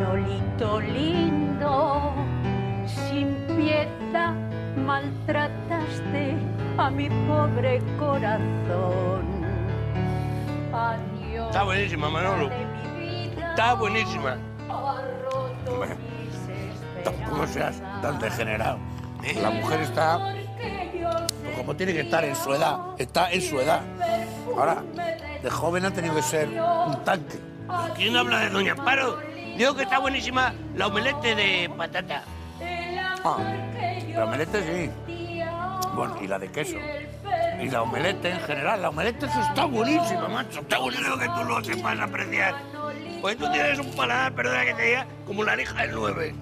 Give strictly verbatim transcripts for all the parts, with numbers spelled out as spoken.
Manolito lindo, sin piedad maltrataste a mi pobre corazón. Adiós. Está buenísima, Manolo. Está buenísima. Hombre, tampoco seas tan degenerado. La mujer está pues, como tiene que estar en su edad. Está en su edad. Ahora, de joven ha tenido que ser un tanque. ¿Quién habla de Doña Amparo? Digo que está buenísima la omelette de patata. Ah, la omelette sí. Bueno, y la de queso. Y la omelette en general. La omelette eso está buenísima, macho. Está bonito que tú lo sepas apreciar. Pues tú tienes un paladar, perdona que te diga, como la lija del nueve.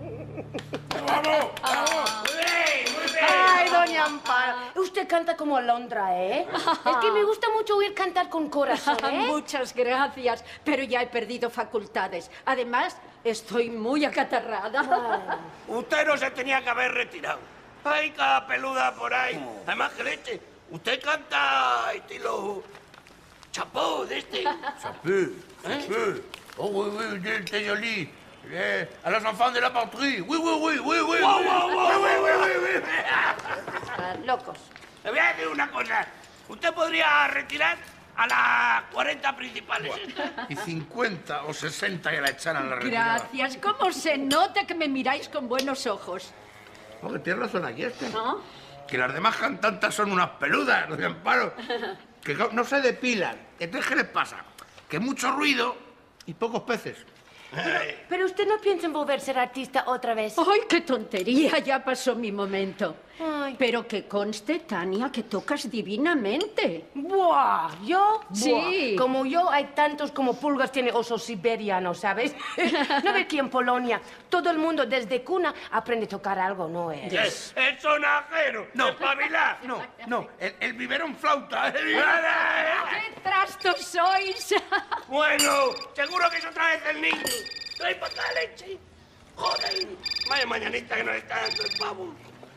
¡Vamos! ¡Vamos! ¡Muy bien, muy bien! Ay, doña Amparo, usted canta como Alondra, ¿eh? Es que me gusta mucho oír cantar con corazón, ¿eh? Muchas gracias, pero ya he perdido facultades. Además, estoy muy acatarrada. Ay. Usted no se tenía que haber retirado. Hay cada peluda por ahí. Además, que leche, usted canta estilo chapó de este. Chapé, chapé. Oh, oui, oui, del Tejolí. Eh, a los enfants de la patrie. Oui, oui, oui, oui, oui. ¡Guau, guau, guau, guau, guau! Están locos. Le voy a decir una cosa. Usted podría retirar a las cuarenta principales. Y cincuenta o sesenta que la echaran a la retirada. Gracias. ¿Cómo se nota que me miráis con buenos ojos? Porque tienes razón aquí este. ¿No? Que las demás cantantas son unas peludas, doña Amparo. Que no, no se depilan. Entonces, ¿qué les pasa? Que mucho ruido y pocos peces. Pero usted no piensa en volverse artista otra vez. ¡Ay, qué tontería! Ya pasó mi momento. Ay. Pero que conste, Tania, que tocas divinamente. ¡Buah! ¿Yo? Sí. Buah. Como yo, hay tantos como pulgas tiene oso siberiano, ¿sabes? ¿No ves que en Polonia todo el mundo desde cuna aprende a tocar algo, no es? Es el sonajero. No, espabilar. No, no, el, el biberón flauta. El ¡Qué trastos sois! Bueno, seguro que es otra vez el niño. Trae para acá leche. Joder, vaya mañanita que nos está dando el pavo.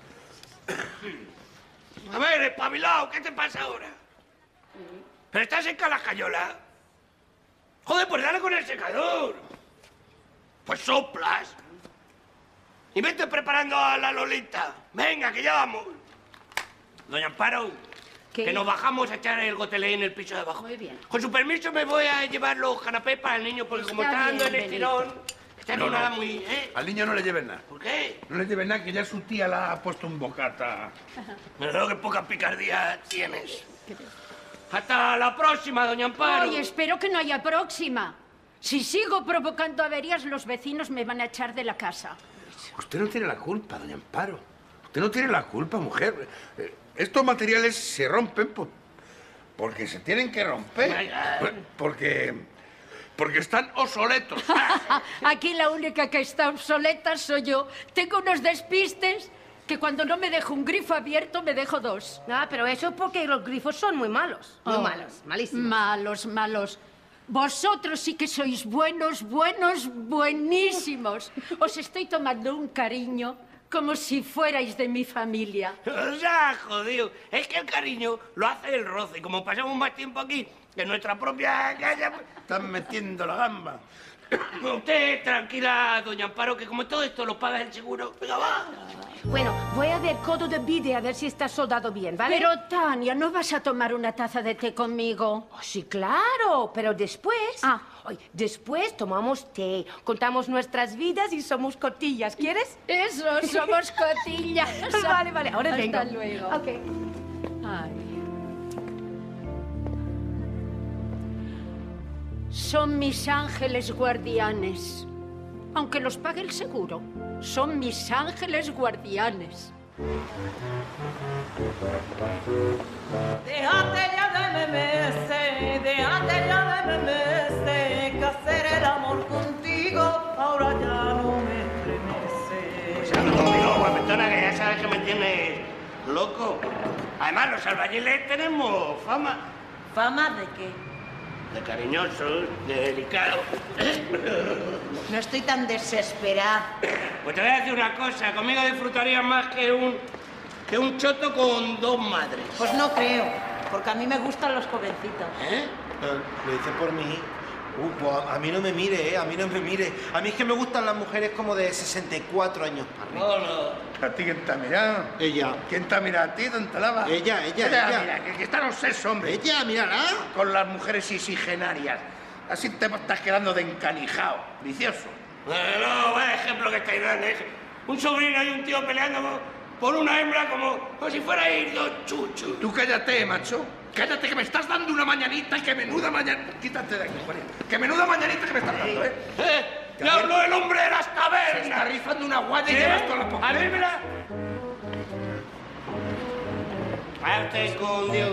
A ver, espabilado, ¿qué te pasa ahora? ¿Pero estás seca la cayola? Joder, pues dale con el secador. Pues soplas. Y vete preparando a la Lolita. Venga, que ya vamos. Doña Amparo, ¿qué? que nos bajamos a echar el gotelé en el piso de abajo. Muy bien. Con su permiso me voy a llevar los canapés para el niño, porque como Está está dando bien, el estirón, Benito. está no, nada muy... ¿eh? Al niño no le lleven nada. ¿Por qué? No le lleven nada, que ya su tía la ha puesto un bocata. Me veo que poca picardía tienes. Hasta la próxima, doña Amparo. Ay, espero que no haya próxima. Si sigo provocando averías, los vecinos me van a echar de la casa. Usted no tiene la culpa, doña Amparo. Usted no tiene la culpa, mujer. Eh, Estos materiales se rompen por- porque se tienen que romper. Ay, ay. Porque... porque están obsoletos. Aquí la única que está obsoleta soy yo. Tengo unos despistes que cuando no me dejo un grifo abierto, me dejo dos. Ah, pero eso es porque los grifos son muy malos. Muy Oh, malos, malísimos. Malos, malos. Vosotros sí que sois buenos, buenos, buenísimos. Os estoy tomando un cariño como si fuerais de mi familia. O sea, jodido. Es que el cariño lo hace el roce. Y como pasamos más tiempo aquí que en nuestra propia casa, pues... Están metiendo la gamba. Usted, tranquila, doña Amparo, que como todo esto lo paga el seguro. Venga, va. Bueno, voy a ver codo de bide a ver si está soldado bien, ¿vale? Pero, Tania, ¿no vas a tomar una taza de té conmigo? Oh, sí, claro, pero después... Ah. Ay, después tomamos té, contamos nuestras vidas y somos cotillas, ¿quieres? Eso, somos cotillas. Vale, vale, ahora Hasta vengo. luego. Ok. Ay. Son mis ángeles guardianes. Aunque los pague el seguro, son mis ángeles guardianes. Déjate ya de memeses, déjate ya de memeses, que hacer el amor contigo ahora ya no me estremece. Hablo conmigo, guapetona, que ya sabes que me tienes loco. Además, los albañiles tenemos fama ¿Fama de qué? de cariñosos, de delicados. No estoy tan desesperada. Pues te voy a decir una cosa, conmigo disfrutarías más que un, que un choto con dos madres. Pues no creo, porque a mí me gustan los jovencitos. ¿Eh? Lo dice por mí, Uh, pues a, a mí no me mire, ¿eh? A mí no me mire. A mí es que me gustan las mujeres como de sesenta y cuatro años para arriba. No, no. ¿A ti quién te ha mirado? Ella. ¿Quién te ha mirado a ti, don Talaba? Ella, ella, Mira, ella. mira, que, que están los sesos, hombre. Ella, mírala. Con las mujeres isigenarias. Así te estás quedando de encanijao, vicioso. No, no, vaya ejemplo que estáis dando. ¿eh? Un sobrino y un tío peleando por, por una hembra como, como si fuera a ir dos chuchos. Tú cállate, macho. Cállate, que me estás dando una mañanita y que menuda mañanita. Quítate de aquí, Juanito. Que menuda mañanita que me estás dando, ¿eh? ¡Eh! ¡Le hablo el hombre de las Se tabernas! está rifando una guaya y ¿Sí? llevas todas las A mí populares. me la... Vaya usted con Dios.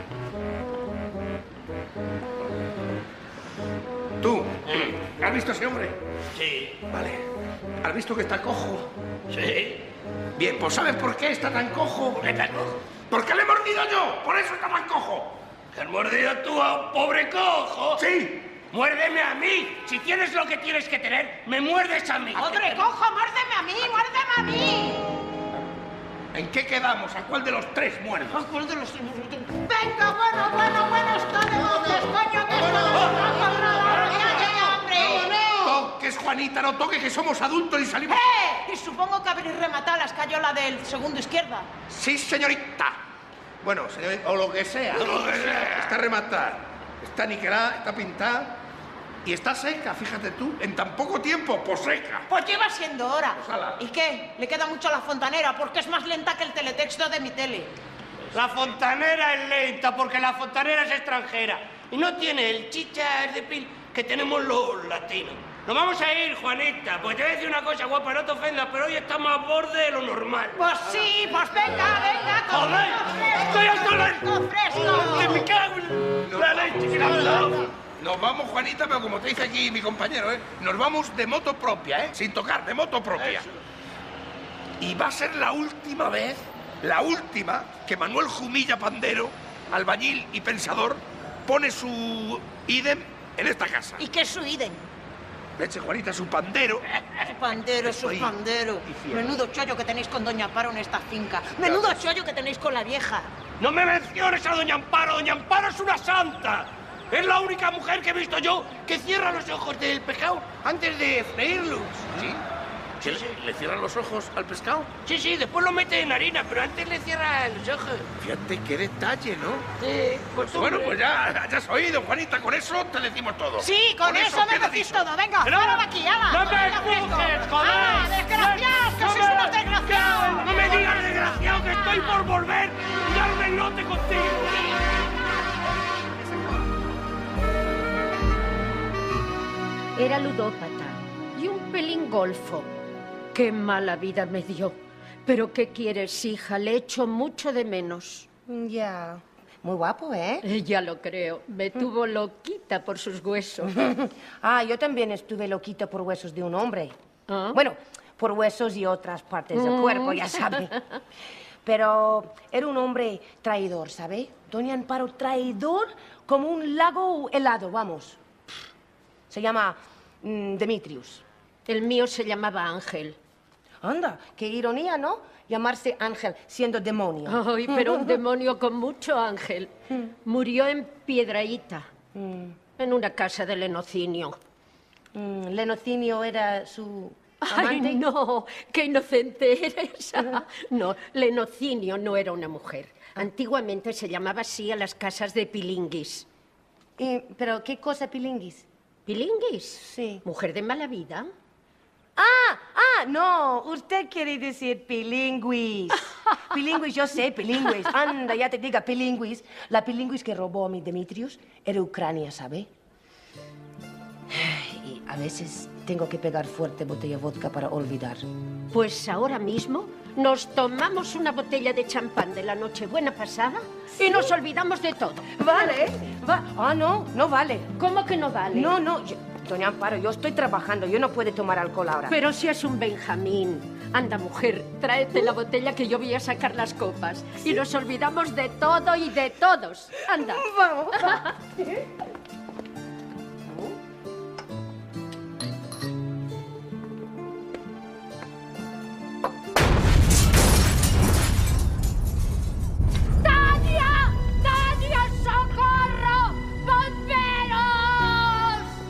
Tú, ¿has visto a ese hombre? Sí, Vale. ¿Has visto que está cojo? sí. Bien, pues ¿sabes por qué está tan cojo? ¿Por qué tan cojo? ¿Por qué le he mordido yo? Por eso está tan cojo. ¿Que has mordido tú a un pobre cojo? Sí. ¡Muérdeme a mí! Si tienes lo que tienes que tener, me muerdes a mí. ¡Pobre cojo, muérdeme a mí, muérdeme a mí! ¿En qué quedamos? ¿A cuál de los tres muerdes? ¿A cuál de los... Venga, bueno, bueno, bueno, está de voces, coño, que esto... ¡Ya, ya, hombre! Toques, Juanita, no toques, que somos adultos y salimos... ¡Eh! Y supongo que habréis rematado la escayola del segundo izquierda. Sí, señorita. Bueno, señorita, o lo que sea. Lo que sea. Está rematada, está niquelada, está pintada y está seca, fíjate tú. En tan poco tiempo, pues seca. Pues lleva siendo hora. Pues ala. ¿Y qué? Le queda mucho a la fontanera porque es más lenta que el teletexto de mi tele. La fontanera es lenta porque la fontanera es extranjera y no tiene el chichas de pil que tenemos los latinos. Nos vamos a ir, Juanita, pues te voy a decir una cosa, guapa, no te ofendas, pero hoy estamos a borde de lo normal. Pues sí, pues venga, venga, ¡Joder! ¡Estoy hasta la... fresco, fresco. ¡Que me cago en la leche que le han dado! Nos vamos, Juanita, pero como te dice aquí mi compañero, ¿eh? Nos vamos de moto propia, ¿eh? Sin tocar, de moto propia. Eso. Y va a ser la última vez, la última, que Manuel Jumilla Pandero, albañil y pensador, pone su ídem en esta casa. ¿Y qué es su idem? Leche, Juanita, su pandero. Su pandero, su Estoy pandero. infiel. Menudo chollo que tenéis con Doña Amparo en esta finca. Menudo chollo que tenéis con la vieja. No me menciones a Doña Amparo, Doña Amparo es una santa. Es la única mujer que he visto yo que cierra los ojos del pescado antes de freírlos. ¿Sí? ¿Que le, le cierran los ojos al pescado? Sí, sí, después lo mete en harina, pero antes le cierra los ojos. Fíjate qué detalle, ¿no? Sí, pues Bueno, pues ya, ya has oído, Juanita, con eso te decimos todo. Sí, con, eso, me queda decís dicho. todo. Venga, Pero fuera de aquí, ala. no me Venga, fresco. empujes, joder. ¡Ah, desgraciados, que No sois me- unos desgraciados! No me digas desgraciado que estoy por volver y darme el lote contigo. Era ludópata y un pelín golfo. Qué mala vida me dio. Pero ¿qué quieres, hija? Le echo mucho de menos. Ya. Muy guapo, ¿eh? Eh, Ya lo creo. Me tuvo loquita por sus huesos. Ah, yo también estuve loquita por huesos de un hombre. ¿Ah? Bueno, por huesos y otras partes del cuerpo, ya sabe. Pero era un hombre traidor, ¿sabe? Doña Amparo, traidor como un lago helado, vamos. Se llama mm, Demetrius. El mío se llamaba Ángel. Anda, qué ironía, ¿no? Llamarse Ángel siendo demonio. Ay, pero un demonio con mucho ángel. Murió en Piedrahíta, en una casa de lenocinio. Mm, Lenocinio era su Ay, amante. no, qué inocente eres. No, lenocinio no era una mujer. Antiguamente se llamaba así a las casas de pilinguis. Y- ¿Pero qué cosa, pilinguis? ¿Pilinguis? Sí. ¿Mujer de mala vida? Ah, ah, no, usted quiere decir pilingüis. Pilingüis, yo sé, pilingüis. Anda, ya te diga, pilingüis. La pilingüis que robó a mi Demetrius era Ucrania, ¿sabe? Y a veces tengo que pegar fuerte botella de vodka para olvidar. Pues ahora mismo nos tomamos una botella de champán de la Nochebuena pasada y nos olvidamos de todo. Vale, va. Ah, no, no vale. ¿Cómo que no vale? No, no, yo- doña Amparo, yo estoy trabajando, yo no puedo tomar alcohol ahora. Pero si es un Benjamín. Anda, mujer, tráete la botella que yo voy a sacar las copas. Y nos olvidamos de todo y de todos. Anda. Vamos, va. ¡Tania! ¡Tania, socorro! ¡Bomberos!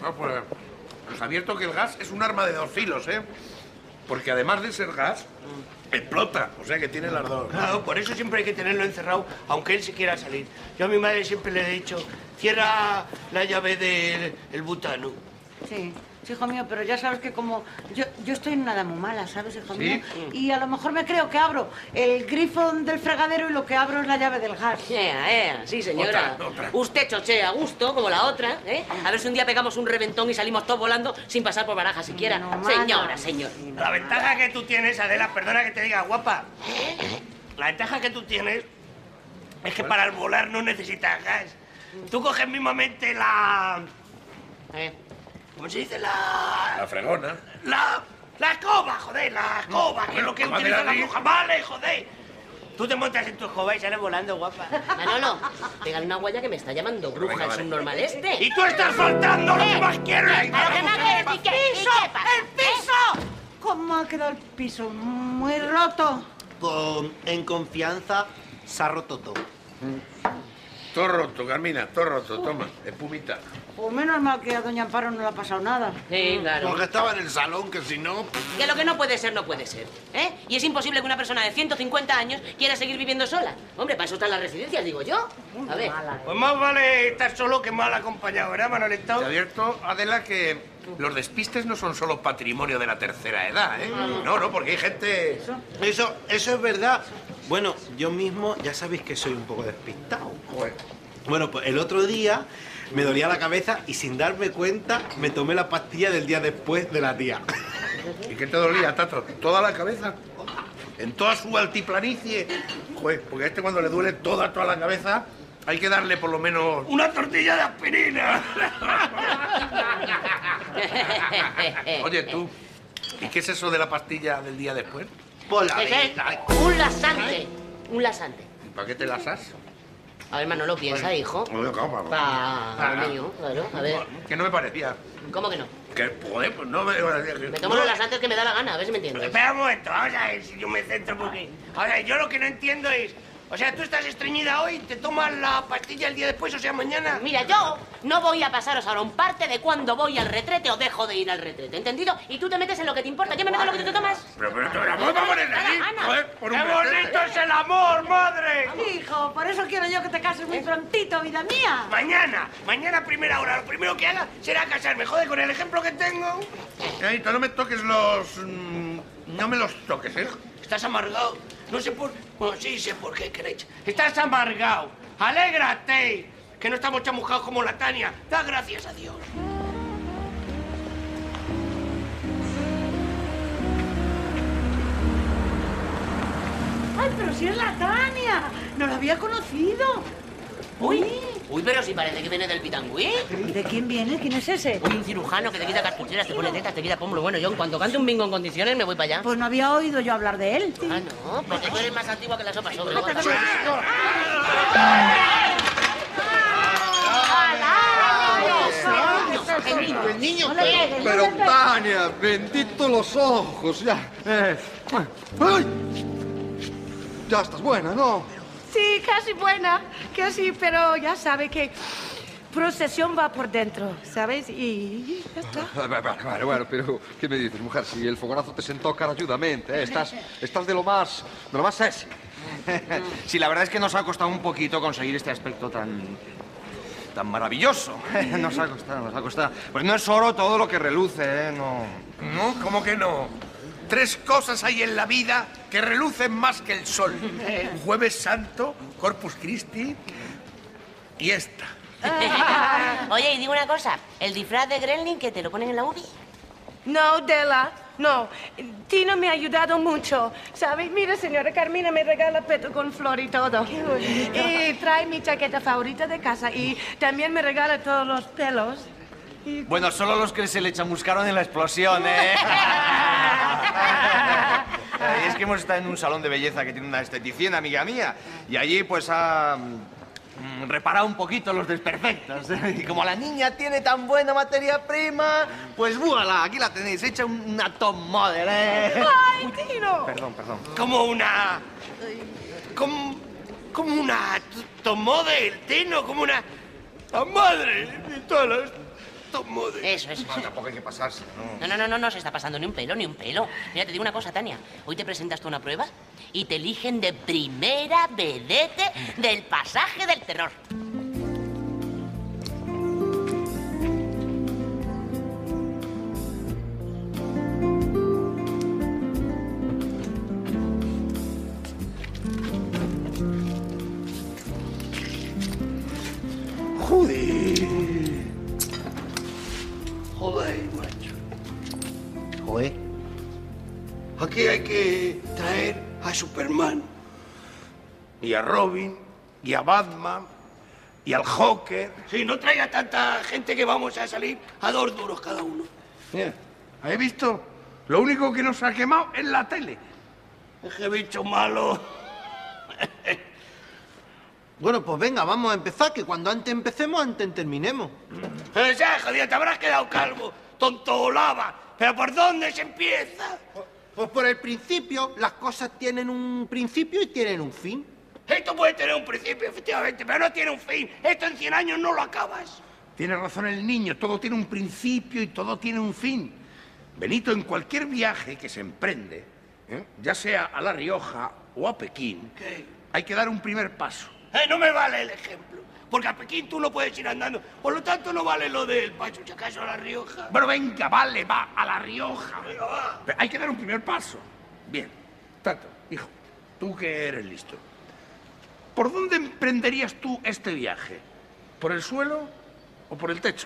No, pues, pues abierto que el gas es un arma de dos filos, ¿eh? Porque además de ser gas, explota. O sea que tiene las dos. Claro, por eso siempre hay que tenerlo encerrado, aunque él se quiera salir. Yo a mi madre siempre le he dicho, cierra la llave del el butano. Sí, sí, hijo mío, pero ya sabes que como yo, yo estoy en una edad muy mala, ¿sabes, hijo ¿Sí? mío? Y a lo mejor me creo que abro el grifo del fregadero y lo que abro es la llave del gas. Ea, ea, sí, señora. Otra, otra. Usted chochea a gusto, como la otra, ¿eh? A ver si un día pegamos un reventón y salimos todos volando sin pasar por Barajas siquiera. No, mana. Señora, señor. La ventaja que tú tienes, Adela, perdona que te diga, guapa. La ventaja que tú tienes es que para el volar no necesitas gas. Tú coges mismamente la... ¿Eh? ¿Cómo se dice? La... La fregona. La... La escoba, joder, la escoba, que es lo que Madre utiliza la mía. bruja. Vale, joder. Tú te montas en tu escoba y sales volando, guapa. Manolo, pégale una guaya que me está llamando bruja, Venga, es vale. un normal este. Y tú estás faltando lo que más quieres. ¿A lo que más quieres? ¿Y qué? ¿Y qué pasa? ¡El piso! ¿Cómo ha quedado el piso? Muy roto. Con, en confianza, se ha roto todo. Todo roto, Carmina, todo roto. Toma, espumita. Pues menos mal que a doña Amparo no le ha pasado nada. Sí, claro. Porque estaba en el salón, que si no... Que lo que no puede ser, no puede ser. ¿Eh? Y es imposible que una persona de ciento cincuenta años quiera seguir viviendo sola. Hombre, para eso están las residencias, digo yo. A ver. Pues más vale estar solo que mal acompañado, ¿verdad, Manolito? Te advierto, Adela, que los despistes no son solo patrimonio de la tercera edad, ¿eh? No, no, porque hay gente... Eso, eso es verdad. Bueno, yo mismo ya sabéis que soy un poco despistado. Joder. Bueno, pues el otro día me dolía la cabeza y sin darme cuenta me tomé la pastilla del día después de la tía. ¿Y qué te dolía, Tato? ¿Toda la cabeza? ¿En toda su altiplanicie? Joder, porque a este cuando le duele toda, toda la cabeza, hay que darle por lo menos... Una tortilla de aspirina. Oye, tú, ¿y qué es eso de la pastilla del día después? Por la ¿Qué es? vida. Un lasante. Un lasante. ¿Y para qué te las has? A ver, Manolo, piensa, hijo. Oye, calma, Pa... lo mío, claro. A ver. Que no me parecía. ¿Cómo que no? Que, joder, pues no me... Me tomo los lasantes que me da la gana, a ver si me entiendes. Espera un momento, vamos a ver si yo me centro porque... O sea, yo lo que no entiendo es... O sea, tú estás estreñida hoy, te tomas la pastilla el día después, o sea, mañana... Mira, yo no voy a pasaros ahora un parte de cuando voy al retrete o dejo de ir al retrete, ¿entendido? Y tú te metes en lo que te importa. ¿Yo me meto en lo que tú te tomas? Pero, pero, pero, ¿cómo vamos a poner aquí? Ana. Joder, por un ¡Qué retrete. bonito es el amor, madre! Hijo, por eso quiero yo que te cases muy prontito, vida mía. Mañana, mañana a primera hora, lo primero que haga será casarme. Joder, con el ejemplo que tengo. Ey, tú no me toques los... mm, No me los toques, ¿eh? Estás amargado. No sé por... Bueno, sí sé por qué, queréis. Estás amargado. ¡Alégrate! Que no estamos chamujados como la Tania. Da gracias a Dios. Ay, pero si es la Tania. No la había conocido. Uy, uy, pero si parece que viene del Pitangüí. ¿De quién viene? ¿Quién es ese? Uy, un cirujano que te quita cartucheras, te pone tetas, te quita pómulo. Bueno, yo en cuanto cante un bingo en condiciones me voy para allá. Pues no había oído yo hablar de él. Ah, no, porque tú eres más antigua que la sopa sobre. El niño, pero, pero Tania, bendito los ojos, ya. Eh, ¡Ay! Ya estás buena, ¿no? Sí, casi buena, casi, pero ya sabe que procesión va por dentro, ¿sabes? Y ya está. Vale, vale, vale, bueno, pero ¿qué me dices, mujer? Si el fogonazo te sentó carayudamente, ¿eh? Estás, estás de lo más, de lo más sexy. Sí, la verdad es que nos ha costado un poquito conseguir este aspecto tan... tan maravilloso. Nos ha costado, nos ha costado. Pues no es oro todo lo que reluce, ¿eh? No... No, ¿cómo que no? Tres cosas hay en la vida que relucen más que el sol. Un Jueves Santo, Corpus Christi y esta. Oye, y digo una cosa, el disfraz de Gremlin que te lo ponen en la U B I. No, Dela, no. Tino me ha ayudado mucho, ¿sabes? Mira, señora Carmina me regala peto con flor y todo. Y trae mi chaqueta favorita de casa y también me regala todos los pelos. Y... Bueno, solo los que se le chamuscaron en la explosión, ¿eh? Y es que hemos estado en un salón de belleza que tiene una esteticien, amiga mía, y allí pues ha mm, reparado un poquito los desperfectos. Y como la niña tiene tan buena materia prima, pues voilà, aquí la tenéis, hecha un- una top model, ¿eh? ¡Ay, Tino! Perdón, perdón. Como una... Como, como una t- top model, Tino, como una... ¡La madre de todas las top model. Eso, eso. No, tampoco hay que pasarse, ¿no? No, no, no, no, no se está pasando ni un pelo, ni un pelo. Mira, te digo una cosa, Tania. Hoy te presentas tú a una prueba y te eligen de primera vedette del pasaje del terror. Joder. Joder, macho. Joder. Aquí hay que traer a Superman. Y a Robin, y a Batman, y al Joker. Sí, no traiga tanta gente que vamos a salir a dos duros cada uno. Mira, ¿habéis visto? Lo único que nos ha quemado es la tele. Es que bicho malo. Bueno, pues venga, vamos a empezar, que cuando antes empecemos, antes terminemos. O sea, jodido, te habrás quedado calvo, tonto lava. ¿Pero por dónde se empieza? Pues por el principio, las cosas tienen un principio y tienen un fin. Esto puede tener un principio, efectivamente, pero no tiene un fin. Esto en cien años no lo acabas. Tiene razón el niño, todo tiene un principio y todo tiene un fin. Benito, en cualquier viaje que se emprende, ¿eh? ya sea a La Rioja o a Pekín, ¿qué? Hay que dar un primer paso. Eh, no me vale el ejemplo, porque a Pekín tú no puedes ir andando. Por lo tanto, no vale lo del paso, si acaso a La Rioja. Bueno, venga, vale, va, a La Rioja. Venga, va. Pero hay que dar un primer paso. Bien. Tato, hijo, tú que eres listo. ¿Por dónde emprenderías tú este viaje? ¿Por el suelo o por el techo?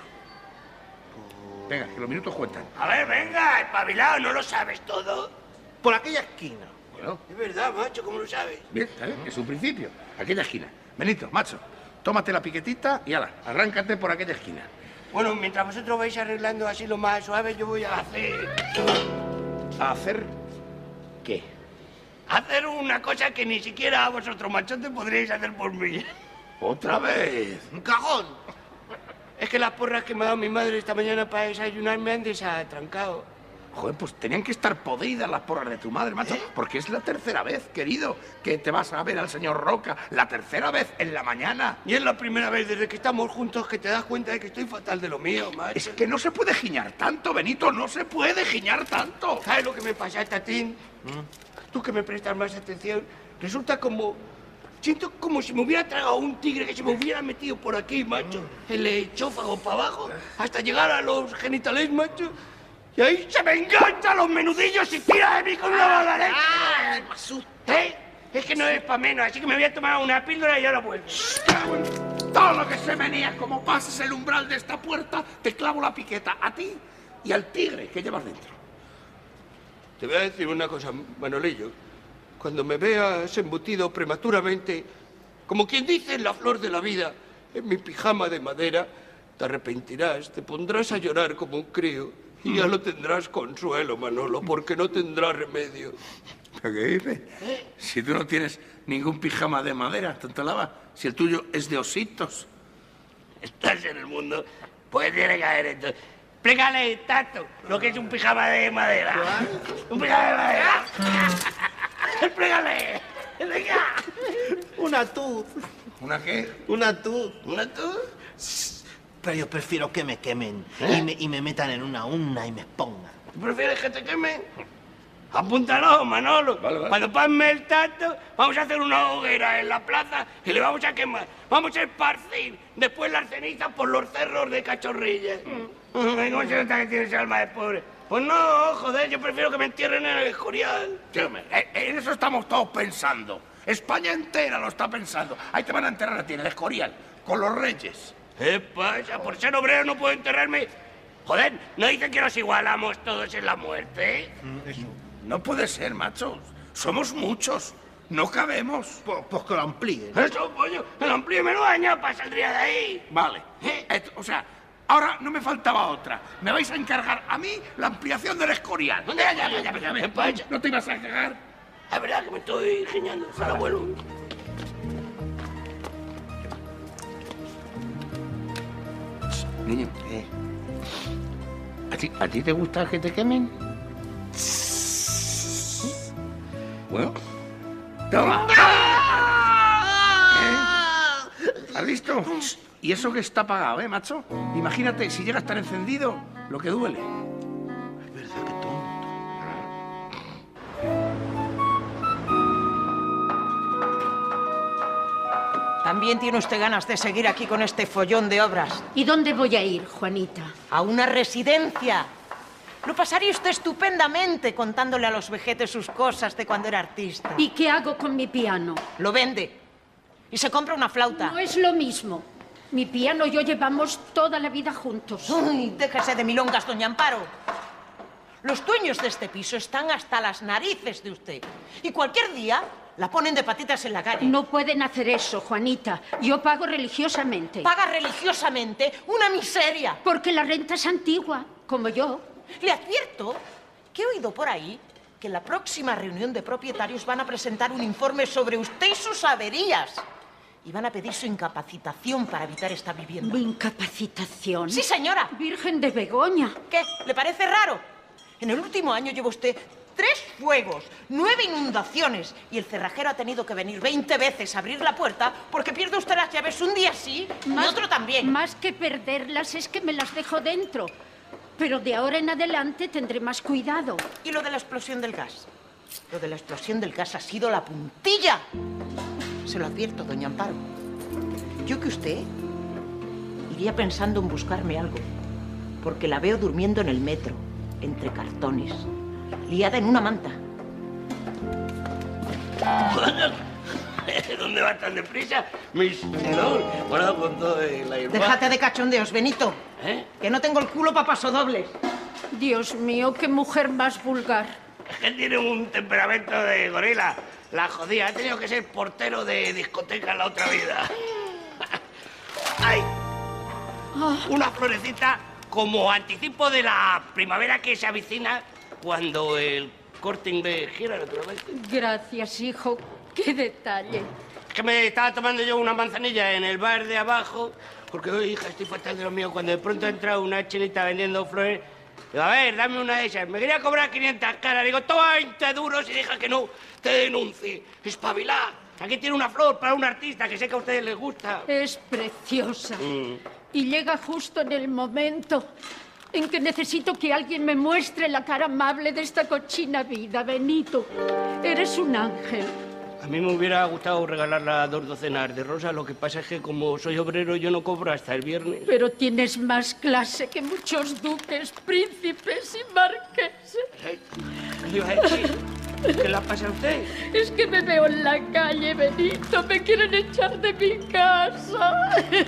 Venga, que los minutos cuentan. A ver, venga, espabilado, no lo sabes todo. Por aquella esquina. Bueno, Es verdad, macho, ¿cómo lo sabes? bien, está bien, es un principio. Aquella esquina. Benito, macho, tómate la piquetita y ala, arráncate por aquella esquina. Bueno, mientras vosotros vais arreglando así lo más suave, yo voy a hacer... ¿A hacer qué? Hacer una cosa que ni siquiera vosotros, machotes, podríais hacer por mí. ¿Otra vez? ¡Un cajón! Es que las porras que me ha dado mi madre esta mañana para desayunar me han desatrancado. Joder, pues tenían que estar podridas las porras de tu madre, macho. Porque es la tercera vez, querido, que te vas a ver al señor Roca. La tercera vez en la mañana. Y es la primera vez desde que estamos juntos que te das cuenta de que estoy fatal de lo mío, macho. Es que no se puede giñar tanto, Benito, no se puede giñar tanto. ¿Sabes lo que me pasa, Tatín? Tú que me prestas más atención, resulta como... Siento como si me hubiera tragado un tigre que se me hubiera metido por aquí, macho. El echófago para abajo, hasta llegar a los genitales, macho. Y ahí se me enganchan los menudillos y tira de mí con una bala de... ¡Ah! ¡Me asusta! ¿Eh? Es que no es para menos, así que me voy a tomar una píldora y ahora vuelvo. Todo lo que se menea, como pases el umbral de esta puerta, te clavo la piqueta a ti y al tigre que llevas dentro. Te voy a decir una cosa, Manolillo. Cuando me veas embutido prematuramente, como quien dice en la flor de la vida, en mi pijama de madera, te arrepentirás, te pondrás a llorar como un crío y ya no tendrás consuelo, Manolo, porque no tendrás remedio. ¿Pero qué dices? Si tú no tienes ningún pijama de madera, tonto lava, si el tuyo es de ositos. Estás en el mundo, pues tiene que haber esto. Explícale, Tato, lo que es un pijama de madera. Un pijama de madera. Explícale. Venga. ¡Una tuz! ¿Una qué? ¡Una tuz! ¿Una tú? Pero yo prefiero que me quemen ¿Eh? y, me, y me metan en una urna y me expongan. ¿Tú prefieres que te quemen? Apúntalo, Manolo. Vale, vale. Cuando pasme el Tato, vamos a hacer una hoguera en la plaza y le vamos a quemar. Vamos a esparcir después las cenizas por los cerros de Cachorrilla. ¿Cómo se nota que tienes alma de pobre? Pues no, joder, yo prefiero que me entierren en el Escorial. Sí, hombre, eh, en eso estamos todos pensando. España entera lo está pensando. Ahí te van a enterrar a ti en el Escorial, con los reyes. ¿Qué pasa? ¿Por ser obrero no puedo enterrarme? Joder, ¿no dicen que nos igualamos todos en la muerte? No puede ser, macho. Somos muchos. No cabemos. Pues, pues que lo amplíen. Eso, coño, el amplio menuda ñapa saldría de ahí. Vale. Et- o sea, ahora no me faltaba otra. Me vais a encargar a mí la ampliación del Escorial. ¿Dónde? Ya, ya, ya, ya, ya, ya. ¿No te ibas a cagar? Es verdad que me estoy giñando. Ahora vuelvo. Niño, ¿Eh? ¿a ti, ¿a ti te gusta que te quemen? Bueno, toma. ¿Has visto? Y eso que está apagado, ¿eh, macho? Imagínate, si llega a estar encendido, lo que duele. Es verdad, qué tonto. También tiene usted ganas de seguir aquí con este follón de obras. ¿Y dónde voy a ir, Juanita? A una residencia. Lo pasaría usted estupendamente contándole a los vejetes sus cosas de cuando era artista. ¿Y qué hago con mi piano? Lo vende. Y se compra una flauta. No es lo mismo. Mi piano y yo llevamos toda la vida juntos. Uy, déjese de milongas, doña Amparo. Los dueños de este piso están hasta las narices de usted. Y cualquier día la ponen de patitas en la calle. No pueden hacer eso, Juanita. Yo pago religiosamente. ¿Paga religiosamente? ¡Una miseria! Porque la renta es antigua, como yo. Le advierto que he oído por ahí que en la próxima reunión de propietarios van a presentar un informe sobre usted y sus averías. Y van a pedir su incapacitación para evitar esta vivienda. ¿Incapacitación? Sí, señora. Virgen de Begoña. ¿Qué? ¿Le parece raro? En el último año lleva usted tres fuegos, nueve inundaciones y el cerrajero ha tenido que venir veinte veces a abrir la puerta porque pierde usted las llaves un día sí más, y otro también. Más que perderlas es que me las dejo dentro. Pero de ahora en adelante tendré más cuidado. ¿Y lo de la explosión del gas? Lo de la explosión del gas ha sido la puntilla. Se lo advierto, doña Amparo. Yo que usted iría pensando en buscarme algo, porque la veo durmiendo en el metro, entre cartones, liada en una manta. ¿Dónde vas tan deprisa, mi señor? Bueno, con todo el aire. Déjate de cachondeos, Benito. ¿Eh? Que no tengo el culo para pasodobles. Dios mío, qué mujer más vulgar. Es que tiene un temperamento de gorila. La jodía. Ha tenido que ser portero de discoteca en la otra vida. ¡Ay! Una florecita como anticipo de la primavera que se avicina cuando el Corte Inglés gira, naturalmente. Gracias, hijo. ¡Qué detalle! Es que me estaba tomando yo una manzanilla en el bar de abajo, porque hoy, hija, estoy fatal de lo mío. Cuando de pronto ha entrado una chinita vendiendo flores, digo, a ver, dame una de esas. Me quería cobrar quinientas caras. Digo, toma veinte duros y deja que no te denuncie. Espabilá. Aquí tiene una flor para un artista que sé que a ustedes les gusta. Es preciosa. Mm. Y llega justo en el momento en que necesito que alguien me muestre la cara amable de esta cochina vida. Benito, eres un ángel. A mí me hubiera gustado regalarla dos docenas de rosas. Lo que pasa es que como soy obrero yo no cobro hasta el viernes. Pero tienes más clase que muchos duques, príncipes y marqueses. ¿Qué iba a decir? ¿Qué le pasa a usted? Es que me veo en la calle, Benito. Me quieren echar de mi casa.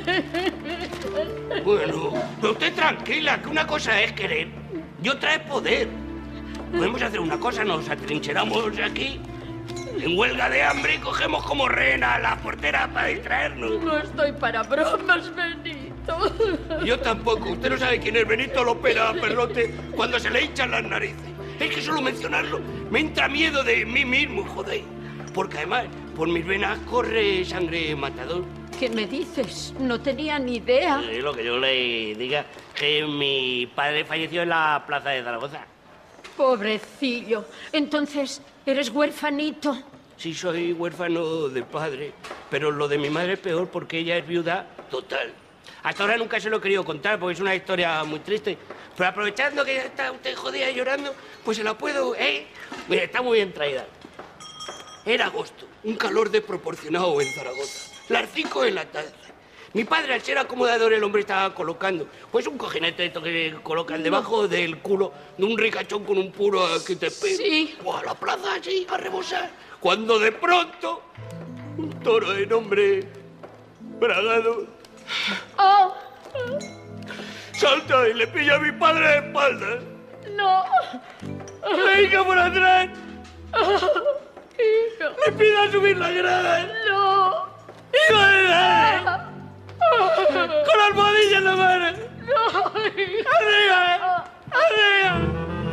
Bueno, pero usted tranquila, que una cosa es querer y otra es poder. Podemos hacer una cosa, nos atrincheramos aquí en huelga de hambre y cogemos como rehena a la portera para distraernos. No estoy para bromas, Benito. Yo tampoco. Usted no sabe quién es Benito Lopera Perrote cuando se le hinchan las narices. Es que solo mencionarlo me entra miedo de mí mismo, joder. Porque además, por mis venas corre sangre matador. ¿Qué me dices? No tenía ni idea. Es lo que yo le diga, que mi padre falleció en la plaza de Zaragoza. Pobrecillo. Entonces, ¿eres huérfanito? Sí, soy huérfano de padre, pero lo de mi madre es peor porque ella es viuda total. Hasta ahora nunca se lo he querido contar porque es una historia muy triste. Pero aprovechando que está usted jodida y llorando, pues se la puedo, ¿eh? Mira, está muy bien traída. Era agosto, un calor desproporcionado en Zaragoza. Las cinco de la tarde. Mi padre, al ser acomodador, el hombre estaba colocando, pues un cojinete de esto que colocan debajo del culo de un ricachón con un puro que te pega. Sí. A la plaza así, a rebosar. Cuando de pronto, un toro de nombre Bragado ¡Oh! salta y le pilla a mi padre de espaldas. ¡No! Le hinca por atrás. ¡Hijo! Le pide subir la grada. ¡No! ¡Hijo de la... ¡Con la almohadilla en la mano! ¡No! ¡Arriba! ¡Arriba!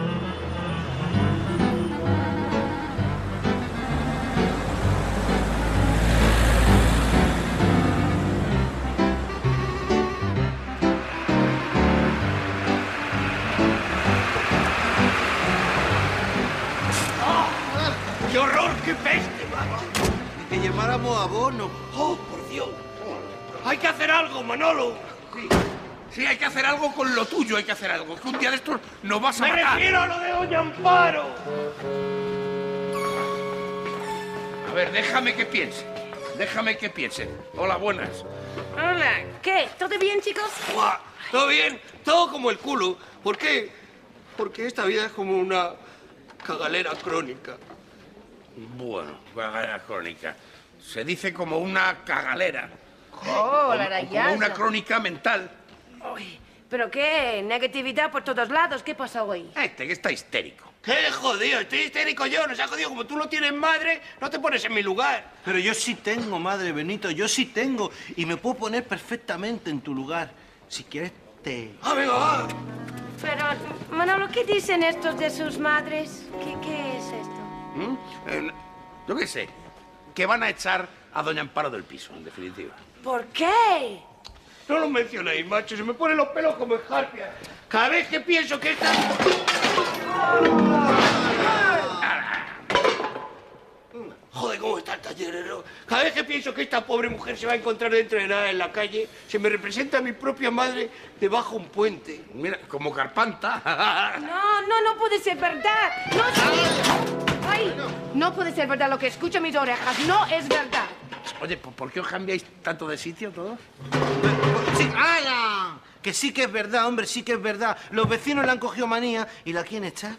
¡Qué horror! ¡Qué peste, vamos! Y que llamáramos abono. ¡Oh, por Dios! Hay que hacer algo, Manolo. Sí, sí, hay que hacer algo con lo tuyo, hay que hacer algo. Que un día de estos nos vas a Me matar. refiero a lo de Doña Amparo. A ver, déjame que piense. Déjame que piense. Hola, buenas. Hola, ¿qué? ¿Todo bien, chicos? Buah, ¿todo bien? Todo como el culo. ¿Por qué? Porque esta vida es como una cagalera crónica. Bueno, cagalera crónica. Se dice como una cagalera. Oh, Como- la o como rayaza. una crónica mental. Uy, ¿pero qué? Negatividad por todos lados. ¿Qué pasa hoy? Este que está histérico. ¡Qué jodido! Estoy histérico yo, no se ha jodido. Como tú no tienes madre, no te pones en mi lugar. Pero yo sí tengo, madre Benito, yo sí tengo. Y me puedo poner perfectamente en tu lugar. Si quieres, te... ¡Ah, venga, va! Pero, Manolo, ¿qué dicen estos de sus madres? ¿Qué, qué es esto? ¿Mm? Eh, yo qué sé. Que van a echar a Doña Amparo del piso, en definitiva. ¿Por qué? No lo mencionéis, macho. Se me ponen los pelos como escarpias. Cada vez que pienso que esta... Joder, cómo está el tallerero. Cada vez que pienso que esta pobre mujer se va a encontrar dentro de nada en la calle, se me representa a mi propia madre debajo un puente. Mira, como Carpanta. No, no, no puede ser verdad. No, ay, no puede ser verdad lo que escucho en mis orejas. No es verdad. Oye, ¿por qué os cambiáis tanto de sitio todos? Sí, ¡ala! Que sí que es verdad, hombre, sí que es verdad. Los vecinos le han cogido manía y la quieren echar.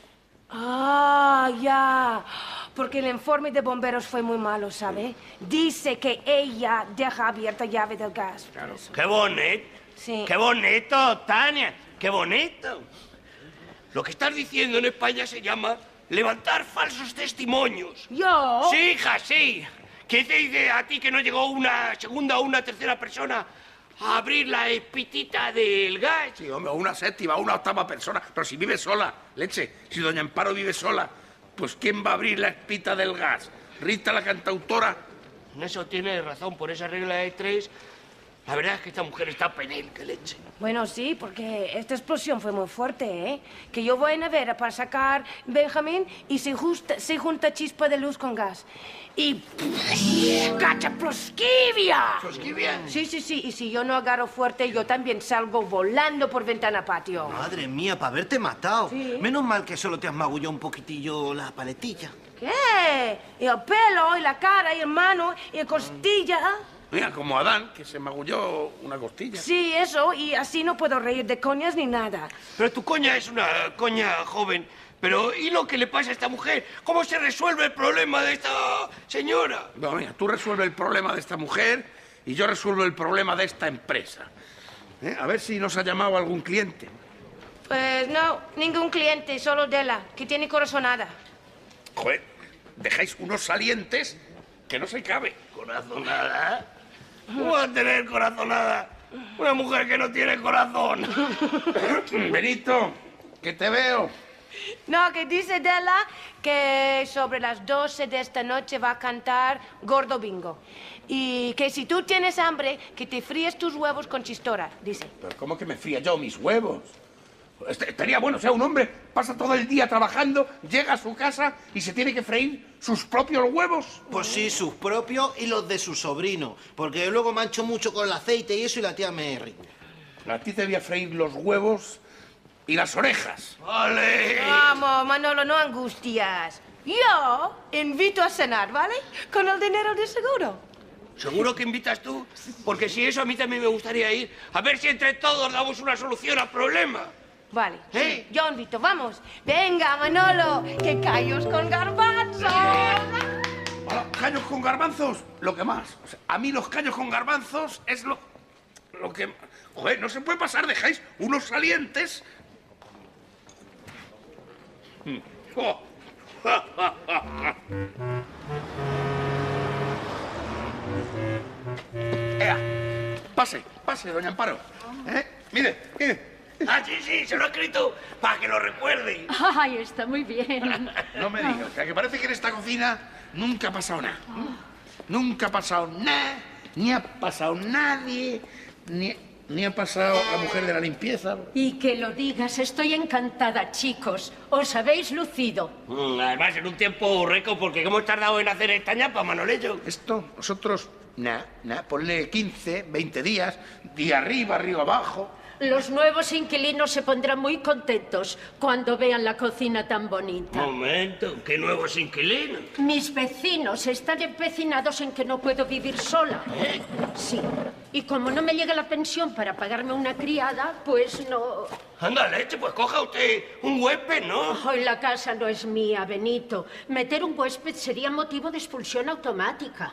Ah, ya. Porque el informe de bomberos fue muy malo, ¿sabe? Dice que ella deja abierta llave del gas. Claro. ¡Qué bonito! Sí. ¡Qué bonito, Tania! ¡Qué bonito! Lo que estás diciendo en España se llama levantar falsos testimonios. ¿Yo? Sí, hija, sí. ¿Quién te dice a ti que no llegó una segunda o una tercera persona a abrir la espitita del gas? Sí, hombre, o una séptima, o una octava persona. Pero si vive sola, leche, si Doña Amparo vive sola, pues ¿quién va a abrir la espita del gas? ¿Rita la cantautora? En eso tienes razón, por esa regla de tres. La verdad es que esta mujer está penel, que leche. Bueno, sí, porque esta explosión fue muy fuerte, ¿eh? Que yo voy a Nevera para sacar Benjamín y se, justa, se junta chispa de luz con gas. Y... ¡cacha plosquivia! ¿Plosquivia? Sí, sí, sí. Y si yo no agarro fuerte, yo también salgo volando por ventana patio. Madre mía, para haberte matado. Sí. Menos mal que solo te has magullado un poquitillo la paletilla. ¿Qué? Y el pelo, y la cara, y el mano, y la costilla. Mira, como Adán, que se magulló una costilla. Sí, eso. Y así no puedo reír de coñas ni nada. Pero tu coña es una coña joven. Pero, ¿y lo que le pasa a esta mujer? ¿Cómo se resuelve el problema de esta señora? No, mira, tú resuelves el problema de esta mujer y yo resuelvo el problema de esta empresa. ¿Eh? A ver si nos ha llamado algún cliente. Pues no, ningún cliente, solo Dela, que tiene corazonada. Joder, dejáis unos salientes que no se cabe. ¿Corazonada? ¿Cómo va a tener corazonada una mujer que no tiene corazón? Benito, que te veo. No, que dice Dela que sobre las doce de esta noche va a cantar Gordo Bingo. Y que si tú tienes hambre, que te fríes tus huevos con chistora, dice. Pero ¿cómo que me fría yo mis huevos? Este- Estaría bueno, o sea, un hombre pasa todo el día trabajando, llega a su casa y se tiene que freír sus propios huevos. Pues sí, sus propios y los de su sobrino. Porque luego mancho mucho con el aceite y eso y la tía me ríe. A ti te voy a freír los huevos y las orejas. ¡Vale! Vamos, Manolo, no angustias. Yo invito a cenar, ¿vale? Con el dinero de seguro. ¿Seguro que invitas tú? Porque si eso a mí también me gustaría ir. A ver si entre todos damos una solución al problema. Vale, ¿Eh? sí, yo invito, vamos. Venga, Manolo, que callos con garbanzos. Ahora, callos con garbanzos, lo que más. O sea, a mí los callos con garbanzos es lo, lo que... Joder, no se puede pasar, dejáis unos salientes. Mm. Oh. Ea, pase, pase, doña Amparo. ¿Eh? Mire, mire. Ah, sí, sí, se lo he escrito para que lo recuerden. Ay, está muy bien. No me digas, que parece que en esta cocina nunca ha pasado nada. Nunca ha pasado nada, ni ha pasado nadie, ni... Ni ha pasado la mujer de la limpieza. Y que lo digas, estoy encantada, chicos. Os habéis lucido. Mm, además, en un tiempo récord, porque hemos tardado en hacer esta ñapa, Manolillo. Esto, nosotros, nada, nada, ponle quince, veinte días, día arriba, arriba abajo. Los nuevos inquilinos se pondrán muy contentos cuando vean la cocina tan bonita. Momento, ¿qué nuevos inquilinos? Mis vecinos están empecinados en que no puedo vivir sola. ¿Eh? Sí. Y como no me llega la pensión para pagarme una criada, pues no... Anda, leche, pues coja usted un huésped, ¿no? Hoy la casa no es mía, Benito. Meter un huésped sería motivo de expulsión automática.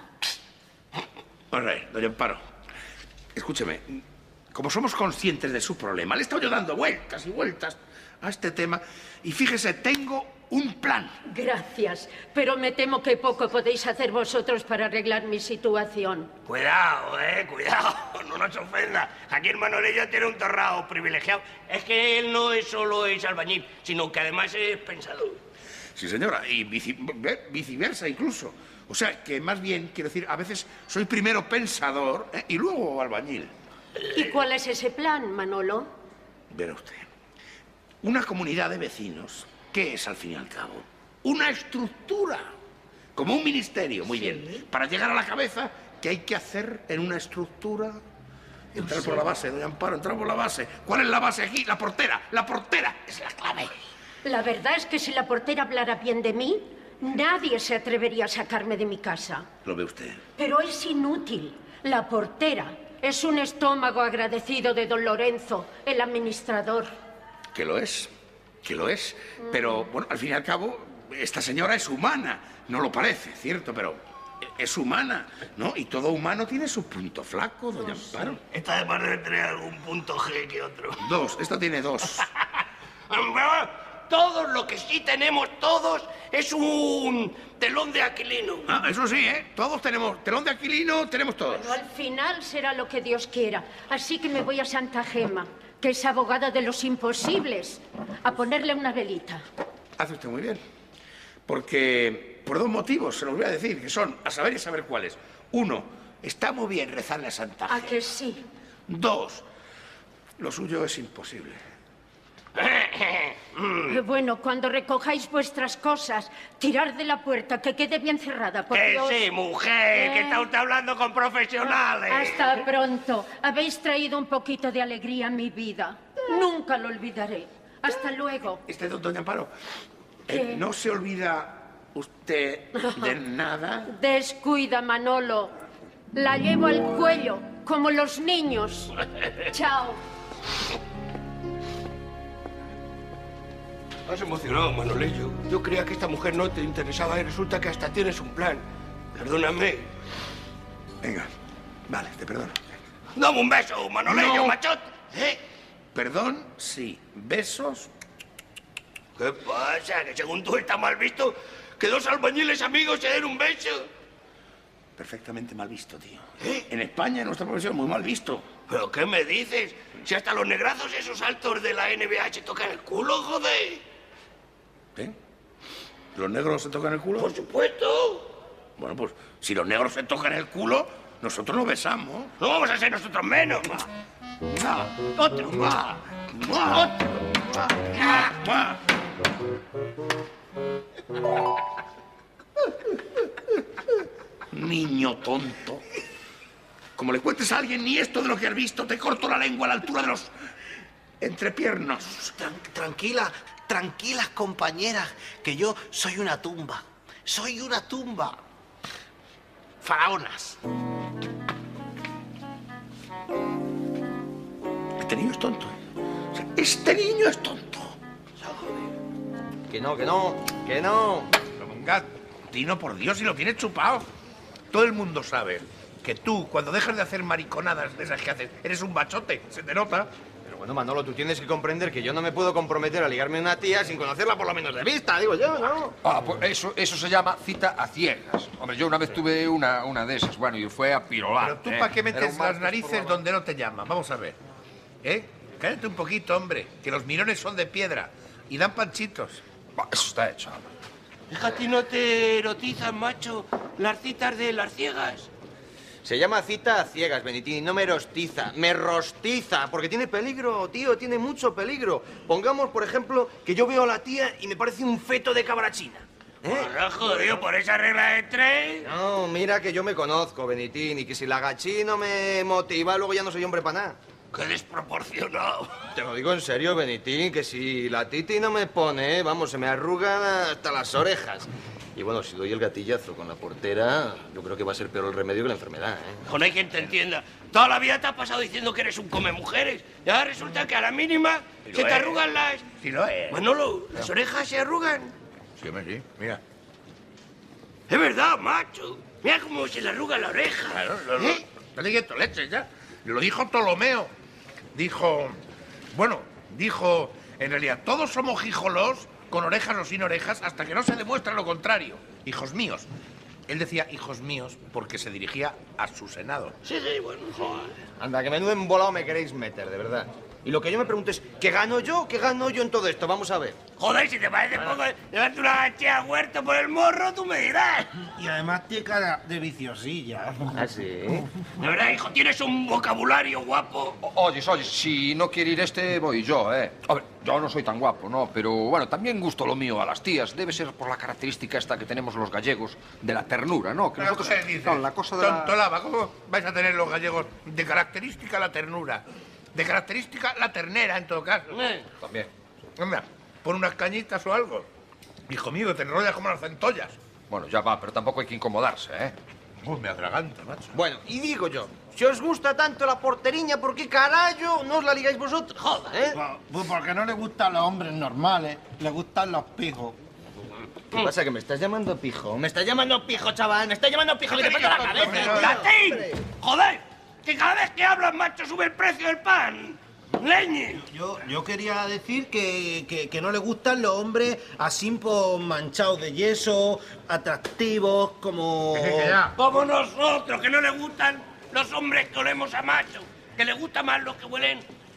All right, doña Amparo, escúcheme. Como somos conscientes de su problema, le he estado yo dando vueltas y vueltas a este tema y fíjese, tengo un plan. Gracias, pero me temo que poco podéis hacer vosotros para arreglar mi situación. Cuidado, eh, cuidado, no nos ofenda. Aquí el Manolillo tiene un torrado privilegiado. Es que él no es solo es albañil, sino que además es pensador. Sí, señora, y vici viceversa incluso. O sea, que más bien, quiero decir, a veces soy primero pensador ¿eh? y luego albañil. ¿Y cuál es ese plan, Manolo? Verá usted, una comunidad de vecinos, ¿qué es al fin y al cabo? Una estructura, como un ministerio, muy sí. bien. Para llegar a la cabeza, ¿qué hay que hacer en una estructura? Entrar no por la base, doña Amparo, entrar por la base. ¿Cuál es la base aquí? La portera, la portera es la clave. La verdad es que si la portera hablara bien de mí, nadie se atrevería a sacarme de mi casa. Lo ve usted. Pero es inútil. La portera es un estómago agradecido de don Lorenzo, el administrador. Que lo es, que lo es. Pero, bueno, al fin y al cabo, esta señora es humana. No lo parece, ¿cierto? Pero es humana, ¿no? Y todo humano tiene su punto flaco, doña Amparo. Esta además debe tener algún punto G que otro. Dos, esta tiene dos. Todos, lo que sí tenemos todos, es un telón de Aquilino. Ah, eso sí, ¿eh? Todos tenemos telón de Aquilino, tenemos todos. Bueno, al final será lo que Dios quiera. Así que me voy a Santa Gema, que es abogada de los imposibles, a ponerle una velita. Hace usted muy bien. Porque, por dos motivos, se los voy a decir, que son, a saber y a saber cuáles. Uno, está muy bien rezarle a Santa Gema. ¿A que sí? Dos, lo suyo es imposible. Bueno, cuando recojáis vuestras cosas, tirad de la puerta, que quede bien cerrada, por Que Dios. sí, mujer, ¿Eh? que está usted hablando con profesionales. Hasta pronto. Habéis traído un poquito de alegría a mi vida. Nunca lo olvidaré. Hasta luego. Este, doña Amparo, eh, ¿no se olvida usted de nada? Descuida, Manolo. La llevo al cuello, como los niños. Chao. Has emocionado, Manolillo. Yo creía que esta mujer no te interesaba y resulta que hasta tienes un plan. Perdóname. Venga, vale, te perdono. Dame un beso, Manolillo, No. machote. ¿Eh? Perdón, sí. Besos. ¿Qué pasa? Que según tú está mal visto que dos albañiles amigos se den un beso. Perfectamente mal visto, tío. ¿Eh? En España, en nuestra profesión, muy mal visto. ¿Pero qué me dices? Si hasta los negrazos esos altos de la N B A se tocan el culo, joder. ¿Eh? ¿Los negros se tocan el culo? Por supuesto. Bueno, pues si los negros se tocan el culo, nosotros nos besamos. No vamos a ser nosotros menos. ¡Mua! ¡Otro! ¡Mua! ¡Mua! ¡Otro! ¡Mua! ¡Mua! Niño tonto. Como le cuentes a alguien ni esto de lo que has visto, te corto la lengua a la altura de los entrepiernos. Tran- tranquila, tranquilas compañeras, que yo soy una tumba. Soy una tumba. Faraonas. Este niño es tonto. O sea, este niño es tonto. Que no, que no, que no. Pero venga, Tino, por Dios, si lo tienes chupado. Todo el mundo sabe que tú, cuando dejas de hacer mariconadas de esas que haces, eres un bachote, se te nota. Pero bueno, Manolo, tú tienes que comprender que yo no me puedo comprometer a ligarme a una tía sin conocerla por lo menos de vista, digo yo, ¿no? Ah, pues eso, eso se llama cita a ciegas. Hombre, yo una vez tuve una, una de esas, bueno, y fue a pirolar. Pero tú, ¿eh? ¿para qué Era metes un las martes narices por la- donde no te llaman? Vamos a ver. ¿Eh? Cállate un poquito, hombre, que los mirones son de piedra y dan panchitos. Bah, eso está hecho, hombre. Fíjate, no te erotizan, macho, las citas de las ciegas. Se llama cita a ciegas, Benitín, no me rostiza, me rostiza, porque tiene peligro, tío, tiene mucho peligro. Pongamos, por ejemplo, que yo veo a la tía y me parece un feto de cabra china. ¿Eh? Bueno, jodido, por esa regla de tres. No, mira que yo me conozco, Benitín, y que si la gachí no me motiva, luego ya no soy hombre para nada. ¡Qué desproporcionado! Te lo digo en serio, Benitín, que si la titi no me pone, vamos, se me arrugan hasta las orejas. Y bueno, si doy el gatillazo con la portera, yo creo que va a ser peor el remedio que la enfermedad, ¿eh? Con hay quien te entienda. Toda la vida te has pasado diciendo que eres un come mujeres. Y ahora resulta que a la mínima Sí se lo te es. arrugan las... Sí lo es. Manolo, las orejas se arrugan. Sí, hombre, sí. Mira. Es verdad, macho. Mira cómo se le arruga la oreja. Claro, lo, lo, ¿Eh? no digas tu leche ya. Lo dijo Ptolomeo. Dijo... Bueno, dijo... En realidad, todos somos gijolos, con orejas o sin orejas, hasta que no se demuestra lo contrario. Hijos míos. Él decía hijos míos porque se dirigía a su senado. Sí, sí, bueno, joder. Anda, que menudo embolado me queréis meter, de verdad. Y lo que yo me pregunto es, ¿qué gano yo? ¿Qué gano yo en todo esto? Vamos a ver. Joder, si te parece poco llevarte una gachea al huerto por el morro, tú me dirás. Y además tiene cara de viciosilla. ¿Ah, sí? De verdad, hijo, tienes un vocabulario guapo. Oye, oye, si no quiere ir este, voy yo, ¿eh? A ver, yo no soy tan guapo, ¿no? Pero, bueno, también gusto lo mío a las tías. Debe ser por la característica esta que tenemos los gallegos de la ternura, ¿no? Que Pero nosotros... ¿qué dices? No, la cosa de la... Tontolaba, ¿cómo vais a tener los gallegos de característica la ternura? De característica la ternera, en todo caso. Eh. También. Hombre, pon unas cañitas o algo. Hijo mío, te enrollas como las centollas. Bueno, ya va, pero tampoco hay que incomodarse, ¿eh? Uy, me atraganta, macho. Bueno, y digo yo, si os gusta tanto la porteriña, ¿por qué carajo no os la ligáis vosotros? Joder. ¿Eh? Pues, pues porque no le gustan los hombres normales, le gustan los pijos. ¿Qué pasa? ¿Que me estás llamando pijo? ¿Me estás llamando pijo, chaval? ¿Me estás llamando pijo? ¡Que te pego la cabeza! ¡Latín! ¡Joder! Que cada vez que hablas, macho, sube el precio del pan. ¡Leñe! Yo, yo quería decir que, que, que no le gustan los hombres así pues, manchados de yeso, atractivos, como... Como nosotros, que no le gustan los hombres que olemos a macho. Que le gustan más los que huelen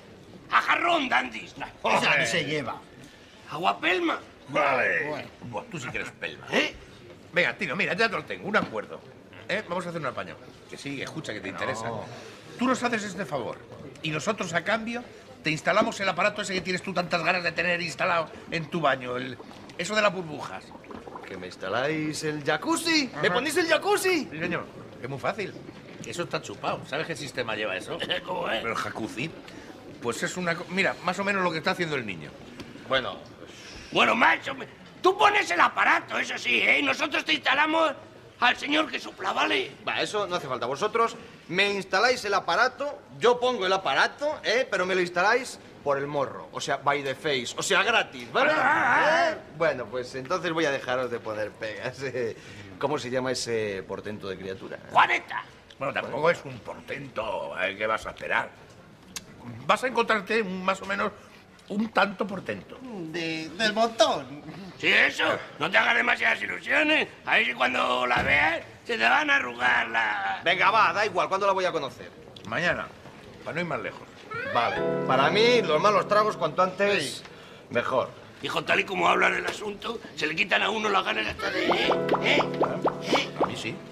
a jarrón, dandista. Esa que se lleva. Aguapelma. Vale. Bueno. Buah, tú sí que eres pelma. ¿Eh? Venga, Tino, mira, ya te lo tengo, un acuerdo. ¿Eh? Vamos a hacer un apaño. Que sí, escucha, que te interesa. Tú nos haces este favor. Y nosotros, a cambio, te instalamos el aparato ese que tienes tú tantas ganas de tener instalado en tu baño. El, eso de las burbujas. ¿Que me instaláis el jacuzzi? Ajá. ¿Me ponéis el jacuzzi? Sí, señor. Es muy fácil. Eso está chupado. ¿Sabes qué sistema lleva eso? ¿Cómo es? Pero el jacuzzi, pues es una... co- Mira, más o menos lo que está haciendo el niño. Bueno, Bueno, macho, me- tú pones el aparato, eso sí, ¿eh? Y nosotros te instalamos al señor que sopla, ¿vale? va, eso no hace falta. Vosotros me instaláis el aparato, yo pongo el aparato, ¿eh? Pero me lo instaláis por el morro. O sea, by the face. O sea, gratis, ¿vale? Ah, ¿Eh? Bueno, pues entonces voy a dejaros de poner pegas. eh. ¿Cómo se llama ese portento de criatura? ¡Juaneta! Bueno, tampoco es un portento. ¿eh? ¿Qué vas a esperar? Vas a encontrarte un- más o menos un tanto portento. De, del montón. Sí, eso. No te hagas demasiadas ilusiones. A ver si cuando la veas se te van a arrugar la... Venga, va, da igual. ¿Cuándo la voy a conocer? Mañana, para no ir más lejos. Vale. Para mí, los malos tragos, cuanto antes, mejor. Hijo, tal y como hablan el asunto, se le quitan a uno las ganas hasta de... ¿Eh? ¿Eh? ¿Eh? A mí sí.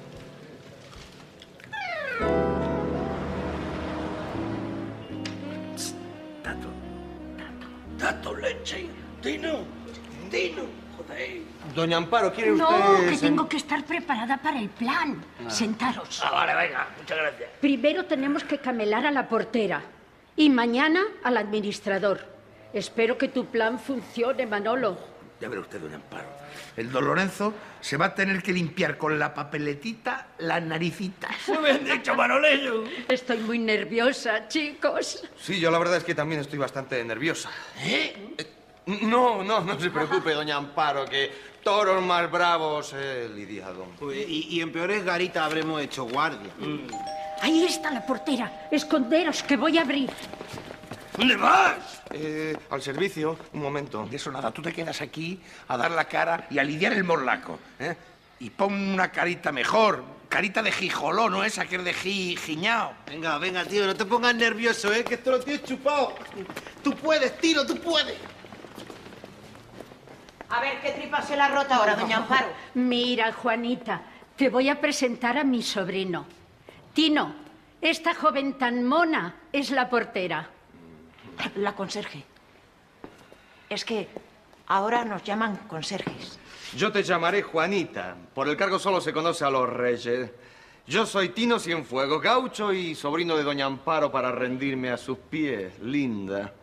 Tato. Tato, leche. Tino. Tino. Joder. Doña Amparo, ¿quiere usted...? No, que sen- tengo que estar preparada para el plan. Sentaros. Ah, vale, venga. Muchas gracias. Primero tenemos que camelar a la portera y mañana al administrador. Espero que tu plan funcione, Manolo. Ya verá usted, doña Amparo. El don Lorenzo se va a tener que limpiar con la papeletita la naricita. Muy bien dicho, Manolillo. Estoy muy nerviosa, chicos. Sí, yo la verdad es que también estoy bastante nerviosa. ¿Eh? Eh, No, no, no se preocupe, doña Amparo, que toros más bravos he lidiado. Pues, y, y en peores garitas habremos hecho guardia. Ahí está la portera. Esconderos, que voy a abrir. ¿Dónde vas? Eh, al servicio, un momento. De eso nada, tú te quedas aquí a dar la cara y a lidiar el morlaco. ¿eh? Y pon una carita mejor, carita de jijoló, no esa que es de ji, jiñao. Venga, venga, tío, no te pongas nervioso, ¿eh? Que esto lo tienes chupado. Tú puedes, Tino, tú puedes. A ver, ¿qué tripa se la ha rota ahora, doña Amparo? Mira, Juanita, te voy a presentar a mi sobrino. Tino, esta joven tan mona es la portera. La conserje. Es que ahora nos llaman conserjes. Yo te llamaré Juanita. Por el cargo solo se conoce a los reyes. Yo soy Tino Cienfuegos, gaucho y sobrino de doña Amparo para rendirme a sus pies, linda.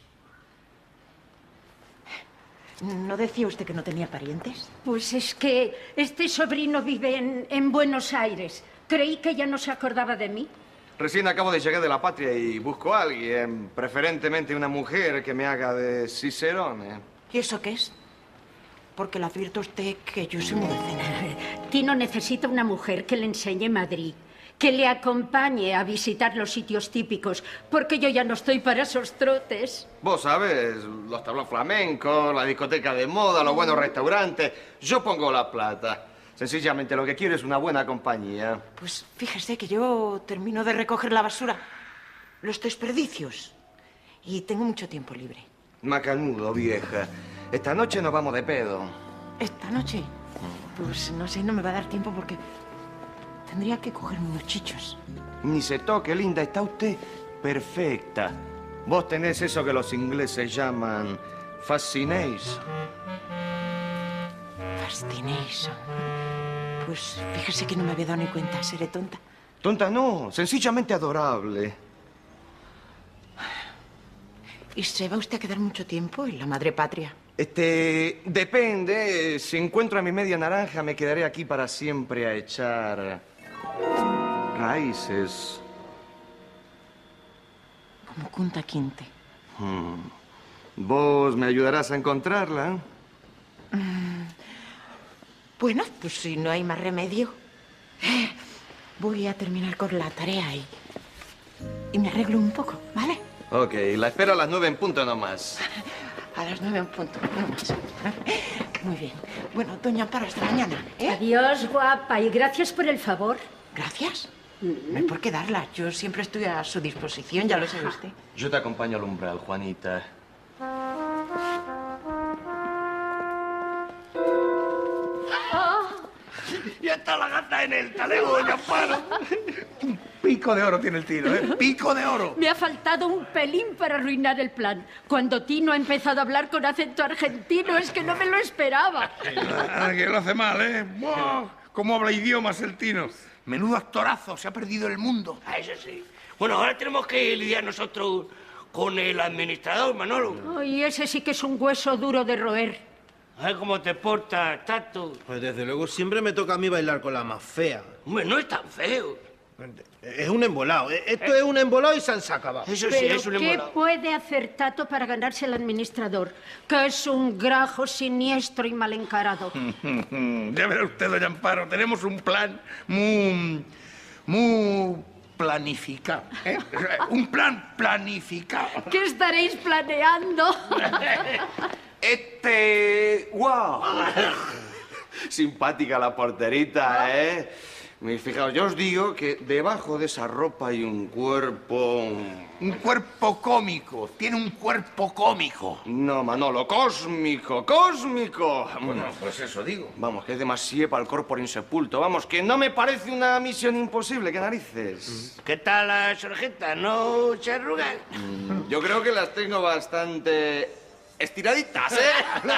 ¿No decía usted que no tenía parientes? Pues es que este sobrino vive en, en Buenos Aires. Creí que ya no se acordaba de mí. Recién acabo de llegar de la patria y busco a alguien, preferentemente una mujer que me haga de Cicerone. ¿Y eso qué es? Porque le advierto a usted que yo soy muy vecina. Tino necesita una mujer que le enseñe Madrid, que le acompañe a visitar los sitios típicos, porque yo ya no estoy para esos trotes. Vos sabés, los tablones flamencos, la discoteca de moda, los buenos restaurantes. Yo pongo la plata. Sencillamente lo que quiero es una buena compañía. Pues fíjese que yo termino de recoger la basura, los desperdicios, y tengo mucho tiempo libre. Macanudo, vieja. Esta noche nos vamos de pedo. ¿Esta noche? Pues no sé, no me va a dar tiempo porque tendría que cogerme unos chichos. Ni se toque, linda, está usted perfecta. Vos tenés eso que los ingleses llaman fascination. Fascination. Pues fíjese que no me había dado ni cuenta. ¿Seré tonta? Tonta no, sencillamente adorable. ¿Y se va usted a quedar mucho tiempo en la madre patria? Este, depende. Si encuentro a mi media naranja, me quedaré aquí para siempre a echar raíces. Como Kunta Kinte. Hmm. ¿Vos me ayudarás a encontrarla? Mm. Bueno, pues si no hay más remedio, voy a terminar con la tarea y, y me arreglo un poco, ¿vale? Ok, la espero a las nueve en punto nomás. A las nueve en punto, no más. Muy bien. Bueno, doña Amparo, hasta mañana, ¿eh? Adiós, guapa, y gracias por el favor. ¿Gracias? Mm. No hay por qué darla. Yo siempre estoy a su disposición, ya lo sabe usted. Yo te acompaño al umbral, Juanita. Ya está la gata en el talego, doña Amparo. Un pico de oro tiene el Tino, ¿eh? Pico de oro. Me ha faltado un pelín para arruinar el plan. Cuando Tino ha empezado a hablar con acento argentino, es que no me lo esperaba. Ah, que lo hace mal, ¿eh? ¡Buah! ¿Cómo habla idiomas el Tino? Menudo actorazo, se ha perdido el mundo. Ah, eso sí. Bueno, ahora tenemos que lidiar nosotros con el administrador, Manolo. Ay, ese sí que es un hueso duro de roer. A ver cómo te portas, Tato. Pues desde luego siempre me toca a mí bailar con la más fea. Hombre, no es tan feo. Es un embolado. Esto es un embolado y se han acabado. Eso sí, ¿Pero es un qué embolado. puede hacer Tato para ganarse al administrador? Que es un grajo siniestro y mal encarado. Ya verá usted, doña Amparo, tenemos un plan muy... muy planificado, ¿eh? Un plan planificado. ¿Qué estaréis planeando? Este... ¡Wow! Simpática la porterita, ¿eh? Fijaos, yo os digo que debajo de esa ropa hay un cuerpo... Un cuerpo cómico. Tiene un cuerpo cómico. No, Manolo, cósmico, cósmico. Bueno, pues eso digo. Vamos, que es demasiado para el corpore insepulto. Vamos, que no me parece una misión imposible, ¿qué narices? ¿Qué tal las orejitas? ¿No se arrugan? Mm, yo creo que las tengo bastante... estiraditas, ¿eh?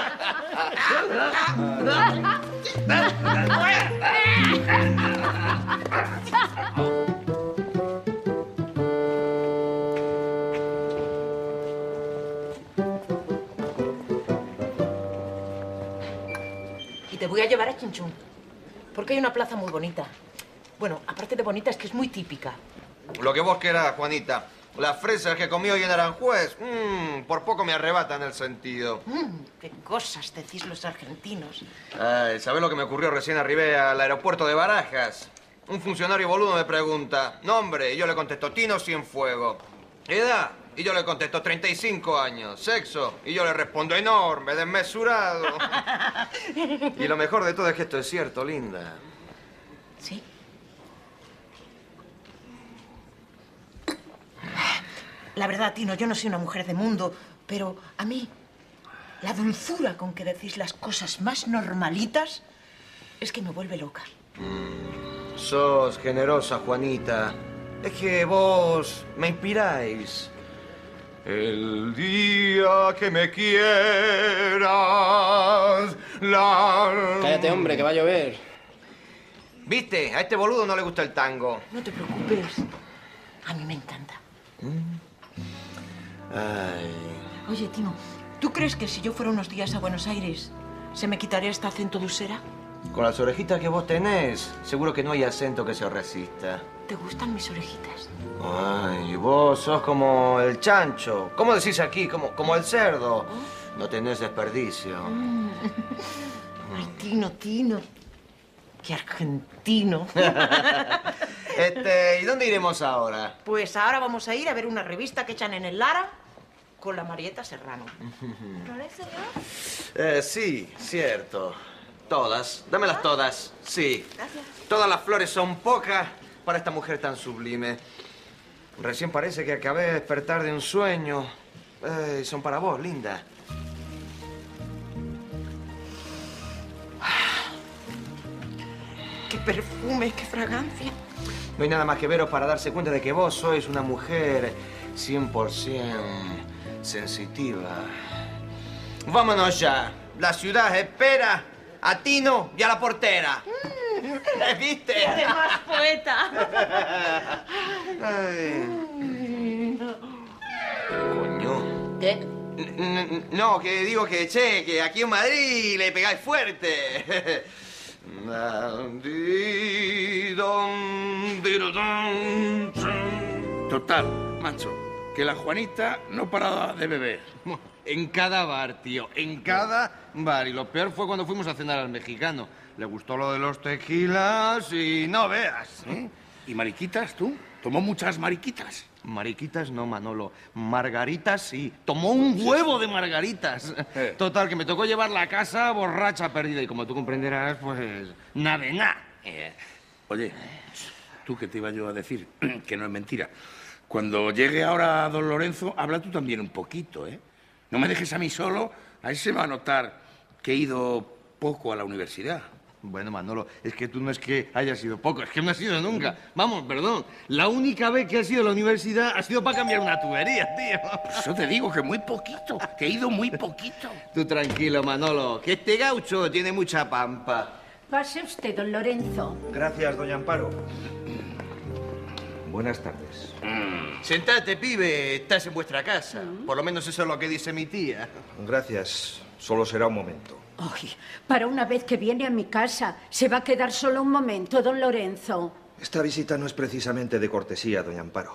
Y te voy a llevar a Chinchón, porque hay una plaza muy bonita. Bueno, aparte de bonita, es que es muy típica. Lo que vos querás, Juanita. Las fresas que comí hoy en Aranjuez, mmm, por poco me arrebatan el sentido. Mm, qué cosas decís los argentinos. Ay, ¿sabés lo que me ocurrió? Recién arribé al aeropuerto de Barajas. Un funcionario boludo me pregunta, nombre, y yo le contesto, Tino Cienfuegos. ¿Edad? Y yo le contesto, treinta y cinco años. ¿Sexo? Y yo le respondo, enorme, desmesurado. Y lo mejor de todo es que esto es cierto, linda. ¿Sí? La verdad, Tino, yo no soy una mujer de mundo, pero a mí la dulzura con que decís las cosas más normalitas es que me vuelve loca. Mm, Sos generosa, Juanita. Es que vos me inspiráis. El día que me quieras, la... Cállate, hombre, que va a llover. ¿Viste? A este boludo no le gusta el tango. No te preocupes. A mí me encanta. Ay. Oye, Tino, ¿tú crees que si yo fuera unos días a Buenos Aires se me quitaría este acento de usera? Con las orejitas que vos tenés, seguro que no hay acento que se os resista. ¿Te gustan mis orejitas? Ay, vos sos como el chancho. ¿Cómo decís aquí? Como, como el cerdo. No tenés desperdicio. Mm. Ay, Tino, Tino. Qué argentino. este, ¿y dónde iremos ahora? Pues ahora vamos a ir a ver una revista que echan en el Lara con la Marieta Serrano. ¿Flores, señor? Eh, sí, cierto. Todas. Dámelas todas. Sí. Gracias. Todas las flores son pocas para esta mujer tan sublime. Recién parece que acabé de despertar de un sueño. Eh, son para vos, linda. ¡Qué perfume, qué fragancia! No hay nada más que veros para darse cuenta de que vos sois una mujer cien por ciento sensitiva. Vámonos ya. La ciudad espera a Tino y a la portera. ¿Viste? ¡Qué más poeta! Ay. Coño. ¿Qué? N- No, que digo que, che, que aquí en Madrid le pegáis fuerte. Total, macho, que la Juanita no paraba de beber. En cada bar, tío, en cada bar. Y lo peor fue cuando fuimos a cenar al mexicano. Le gustó lo de los tequilas y no veas. ¿Eh? ¿Y mariquitas, tú? ¿Tomó muchas mariquitas? Mariquitas no, Manolo. Margaritas sí. Tomó un huevo de margaritas. Eh. Total, que me tocó llevarla a casa borracha perdida. Y como tú comprenderás, pues nada de nada. Eh, Oye, tú que te iba yo a decir, que no es mentira. Cuando llegue ahora don Lorenzo, habla tú también un poquito, ¿eh? No me dejes a mí solo, ahí se va a notar que he ido poco a la universidad. Bueno, Manolo, es que tú no es que hayas ido poco, es que no has ido nunca. Vamos, perdón. La única vez que has ido a la universidad ha sido para cambiar una tubería, tío. Por eso te digo que muy poquito, que he ido muy poquito. Tú tranquilo, Manolo, que este gaucho tiene mucha pampa. Pase usted, don Lorenzo. Gracias, doña Amparo. Buenas tardes. Mm. Sentate, pibe, estás en vuestra casa. Por lo menos eso es lo que dice mi tía. Gracias. Solo será un momento. Ay, para una vez que viene a mi casa, se va a quedar solo un momento, don Lorenzo. Esta visita no es precisamente de cortesía, doña Amparo.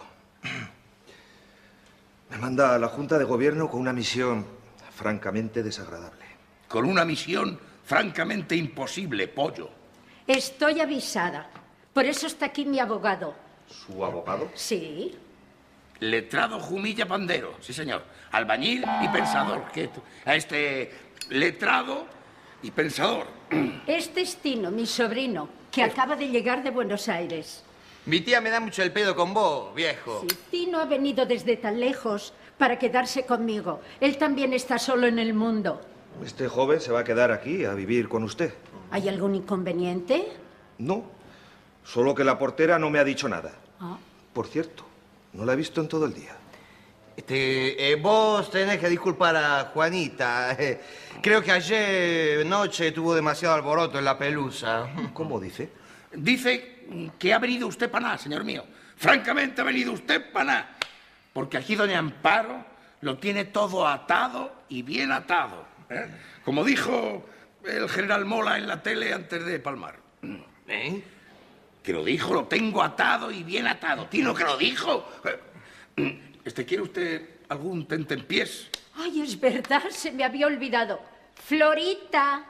Me manda a la Junta de Gobierno con una misión francamente desagradable. Con una misión francamente imposible, pollo. Estoy avisada. Por eso está aquí mi abogado. ¿Su abogado? Sí. Letrado Jumilla Pandero, sí señor. Albañil y pensador. Que a este letrado y pensador. Este es Tino, mi sobrino, que acaba de llegar de Buenos Aires. Mi tía me da mucho el pedo con vos, viejo. Sí, Tino ha venido desde tan lejos para quedarse conmigo. Él también está solo en el mundo. Este joven se va a quedar aquí a vivir con usted. ¿Hay algún inconveniente? No, solo que la portera no me ha dicho nada. Ah. Por cierto, no la he visto en todo el día. Este, eh, vos tenés que disculpar a Juanita. Eh, creo que ayer noche tuvo demasiado alboroto en la pelusa. ¿Cómo dice? Dice que ha venido usted para nada, señor mío. Francamente ha venido usted para nada. Porque aquí doña Amparo lo tiene todo atado y bien atado. ¿eh? Como dijo el general Mola en la tele antes de palmar. ¿Eh? Que lo dijo, lo tengo atado y bien atado. Tino, que lo dijo. Este, ¿quiere usted algún tentempiés? Ay, es verdad, se me había olvidado. Florita.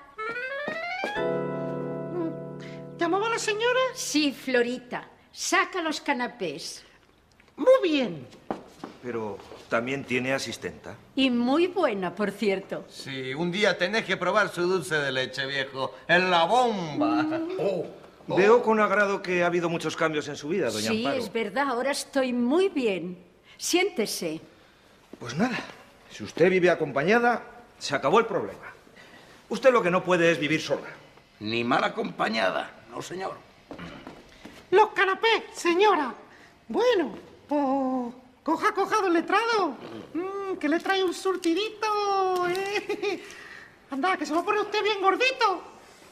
¿Llamaba la señora? Sí, Florita. Saca los canapés. Muy bien. Pero también tiene asistenta. Y muy buena, por cierto. Sí, un día tenés que probar su dulce de leche, viejo. En la bomba. Oh. Oh. Veo con agrado que ha habido muchos cambios en su vida, doña Sí, Amparo. es verdad, ahora estoy muy bien. Siéntese. Pues nada, si usted vive acompañada, se acabó el problema. Usted lo que no puede es vivir sola. Ni mal acompañada, no, señor. Los canapés, señora. Bueno, pues... Coja, coja, don letrado. Mm, que le trae un surtidito. ¿eh? Anda, que se va a poner usted bien gordito.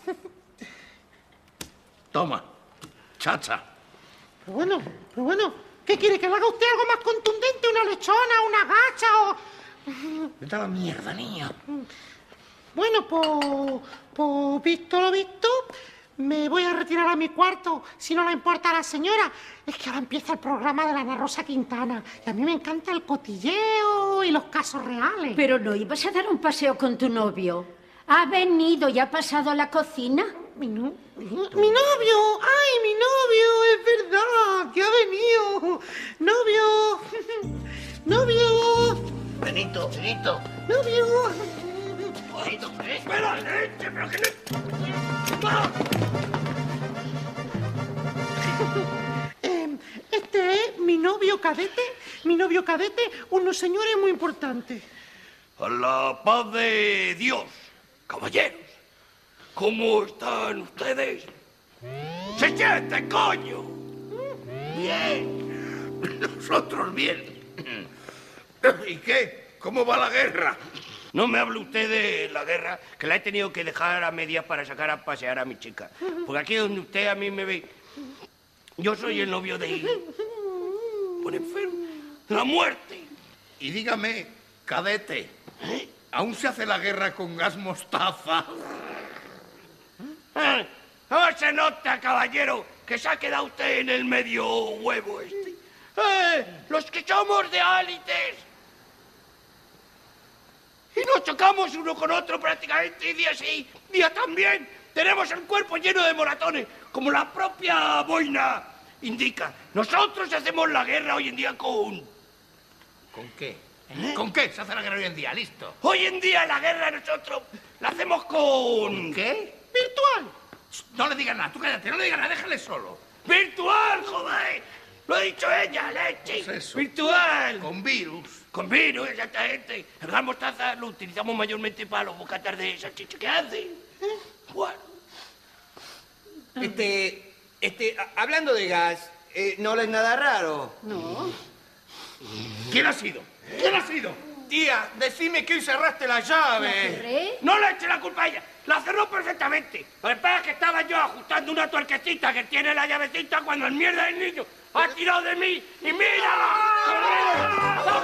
Toma, chacha. Pero bueno, pero bueno. ¿Qué quiere? ¿Que le haga usted algo más contundente? ¿Una lechona, una gacha o...? Vete a la mierda, niña. Bueno, pues... Pues visto lo visto, me voy a retirar a mi cuarto, si no le importa a la señora. Es que ahora empieza el programa de la Ana Rosa Quintana y a mí me encanta el cotilleo y los casos reales. Pero no ibas a dar un paseo con tu novio. ¿Ha venido y ha pasado a la cocina? Mi, no... mi novio, ay, mi novio, es verdad, que ha venido. Novio, novio. Benito, Benito. Novio. Benito, espera, leche, pero que le... eh, este es mi novio cadete, mi novio cadete, unos señores muy importantes. A la paz de Dios, caballeros. ¿Cómo están ustedes? ¡Se siente, coño! Bien. Nosotros bien. ¿Y qué? ¿Cómo va la guerra? No me hable usted de la guerra, que la he tenido que dejar a medias para sacar a pasear a mi chica. Porque aquí donde usted a mí me ve, yo soy el novio de un enfermo, de la muerte. Y dígame, cadete, ¿eh? ¿Aún se hace la guerra con gas mostaza? ¿Eh? No se nota, caballero, que se ha quedado usted en el medio huevo este. ¡Eh! Los que somos de élites. Y nos chocamos uno con otro prácticamente, y día sí, día también. Tenemos el cuerpo lleno de moratones, como la propia boina indica. Nosotros hacemos la guerra hoy en día con... ¿Con qué? ¿Eh? ¿Con qué se hace la guerra hoy en día? Listo. Hoy en día la guerra nosotros la hacemos con... ¿Con qué? Virtual. No le digas nada, tú cállate, no le digas nada, déjale solo. ¡Virtual, joder! Lo ha dicho ella, leche. ¿Qué es eso? ¡Virtual! Con virus. Con virus, exactamente. El gas mostaza lo utilizamos mayormente para los bocatas de salchicha que hacen. ¿Eh? Bueno. Este, este, a- hablando de gas, eh, ¿no le es nada raro? No. ¿Quién ha sido? ¿Quién ha sido? Tía, decime que hoy cerraste la llave. ¿Cerré? No le eche la culpa a ella. La cerró perfectamente. Lo que pasa es que estaba yo ajustando una tuerquecita que tiene la llavecita cuando el mierda del niño ha tirado de mí y mira.